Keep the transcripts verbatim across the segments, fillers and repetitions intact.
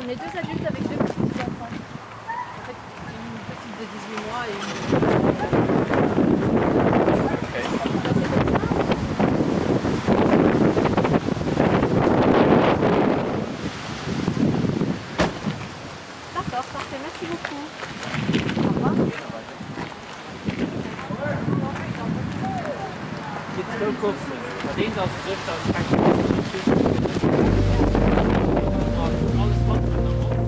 On est deux adultes avec deux petits enfants. En fait, une petite de dix-huit mois et une de... D'accord, parfait, merci beaucoup. Au revoir. Dit heel kort. Alleen als het terug dan ga je alles wat er dan op.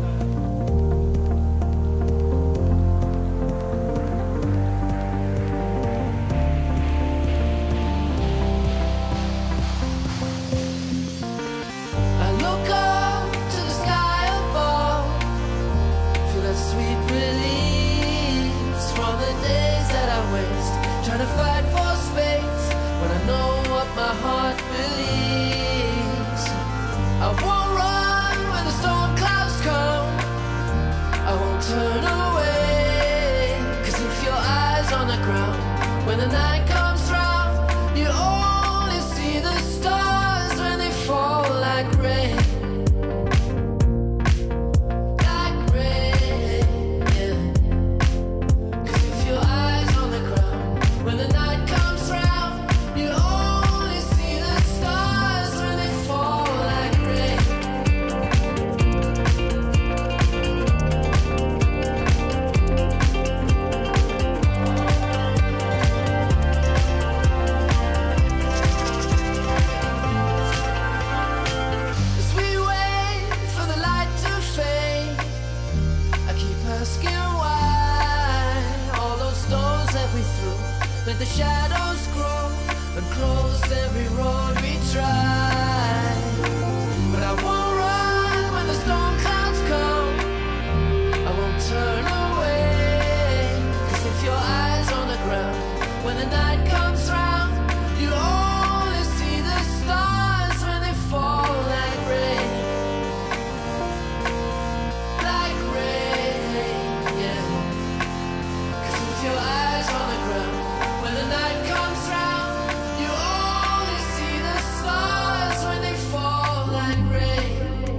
Trying to fight for space when I know what my heart believes. I won't run when the storm clouds come. I won't turn away. Cause if your eyes on the ground, when the night comes round, you only see the stars when they fall like rain. Let the shadows grow and close every road we try. But I won't run when the storm clouds come. I won't turn away. Cause if your eyes on the ground, when the night comes round, you only see the stars when they fall like rain. Like rain, yeah. Cause if your eyes on the ground, when the night comes round, you only see the stars when they fall like rain.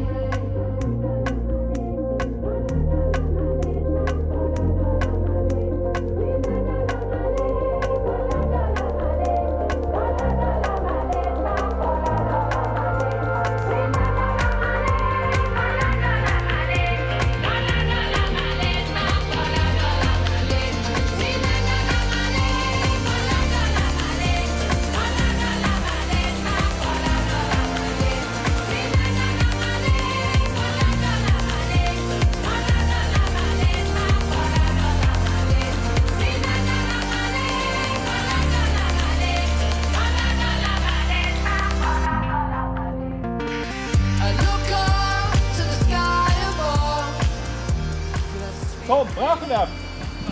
Tom, braaf hem even!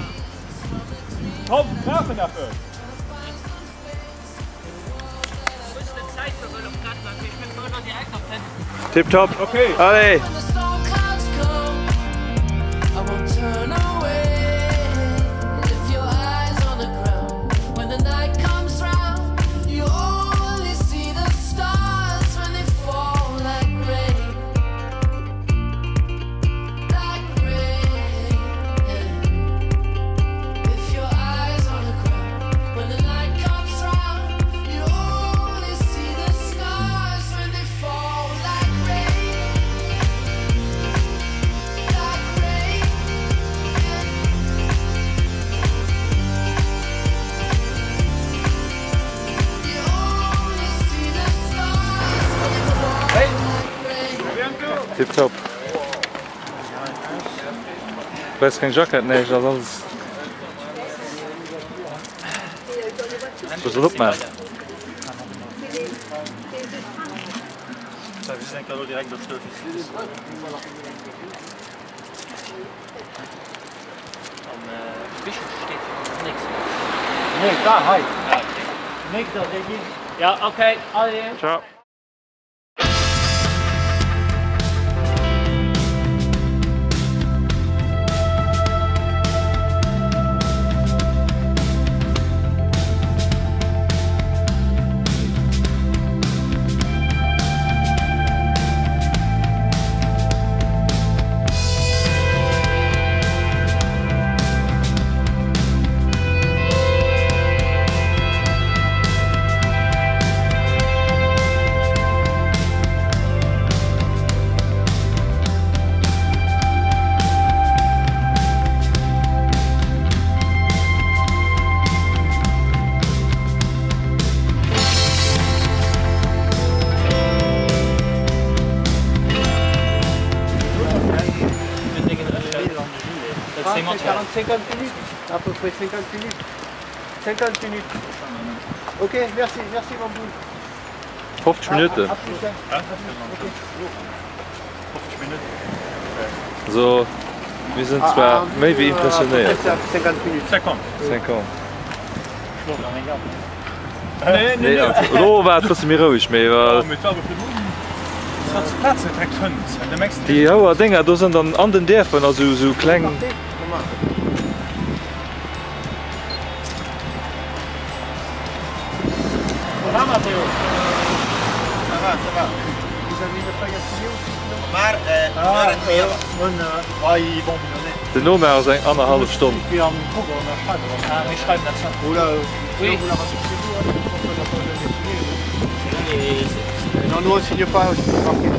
Tom, braaf hem even! Tip top. Oké. Okay. Allee. Tip top. Best geen jacket, nee, dat alles. Dus dat op maar. Ça fait un cadeau direct de truc. Nee, daar, hi. Niks dat, denk je? Ja, oké, okay. Allee. Ciao. quarante cinquante minutes. À peu près cinquante minutes. cinquante minutes. Ok, merci, merci Bambou. fünfzig Minuten. À, à plus, hein. Ah, Okay. fünfzig Minuten. So, wir sind Ah, zwar ah, maybe euh, impressioniert. cinquante minutes. cinquante. cinquante. Nee, nee, Nee, nee. Ro war trotzdem mir ruhig, Oh, aber mit was für Boden? Das hat Platz, direkt fünf. Und der nächste. die hoher Dinger, da sind dann an den Dörfern, also so klein. Ça va Mathéo? Ça va, ça va. Vous avez une feuille à signer aussi? Maar, eh, Ah, een uur en twee jaar. und, äh, ils vont vous donner. De Nummer ist anderthalb Stunden. Puis en cours, on a schreiben. Ah, mais schreiben das schon. Oula, oui. Vous la ramassez vous, hein, on n'a pas jamais signé. Non, nous on signe pas, je peux marquer.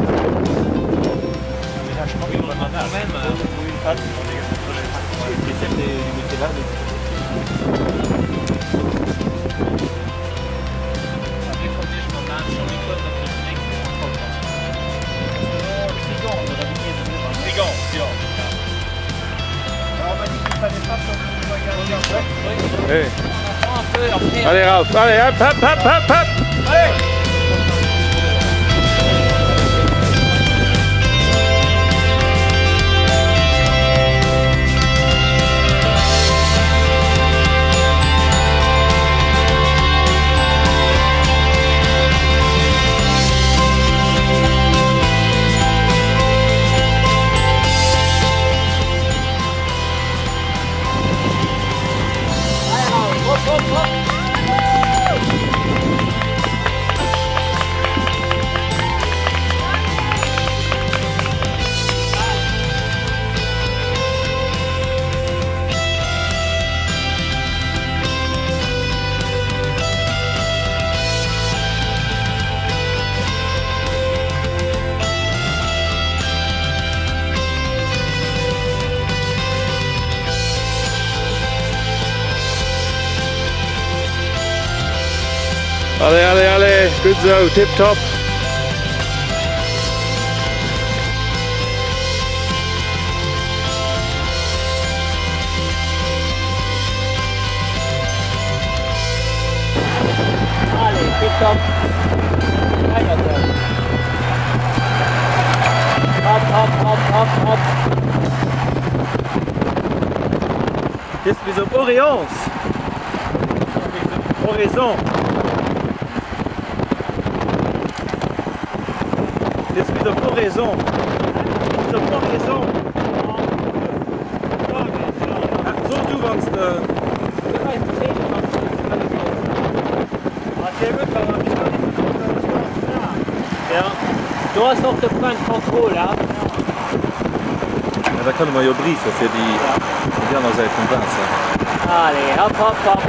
Mais là, je pense qu'on va quand même une patte. Les thèmes des métiers là, Hey. Allez Ralph, allez hop hop hop hop hop. Allez. Allez, allez, allez, good zo, tip top. Allez, tip top. Allez, hop, hop, hop, hop, hop. Jetzt bis auf Orions. Horizon. Jetzt bis auf Horizon. Bis auf Horizon. So du wannst äh, Ja, du hast noch den Point de contrôle, hein? ja, da können wir ja briefen für die, für die andere Seite vom Wasser. Allez, hop, hop, hop.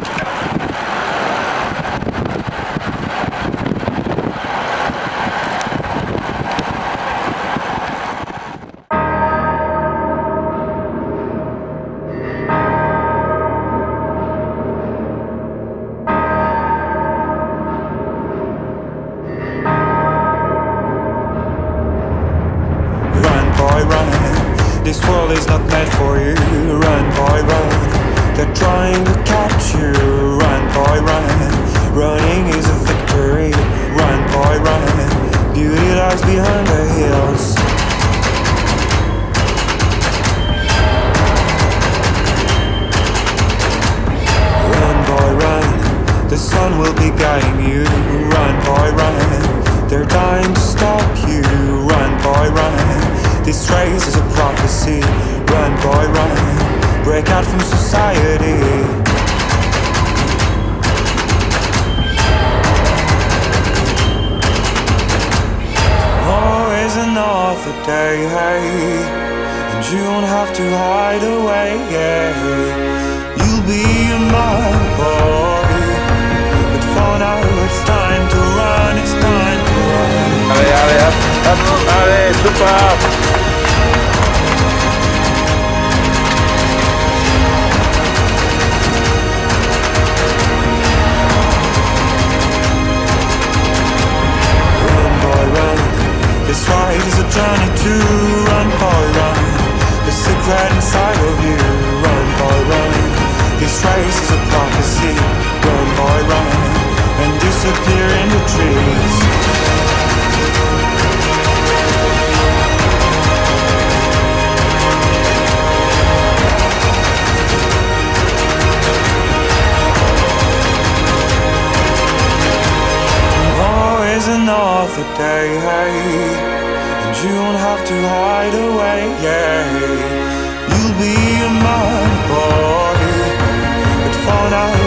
This world is not meant for you. Run, boy, run. They're trying to catch you. Run, boy, run. Running is a victory. Run, boy, run. Beauty lies behind the hills. Run, boy, run. The sun will be guiding you. Run, boy, run. They're dying to stop you. Run, boy, run. This race is a prophecy. Run, boy, run. Break out from society. Tomorrow is another day, hey, and you don't have to hide away, yeah. You'll be a man, boy, but for now it's time to run, it's time to run. Allez, allez, hop, hop, allez, super. This ride is a journey to run, boy, run. The secret inside of you. trees. Tomorrow is another day, and you won't have to hide away, yeah. You'll be a man, boy, but for now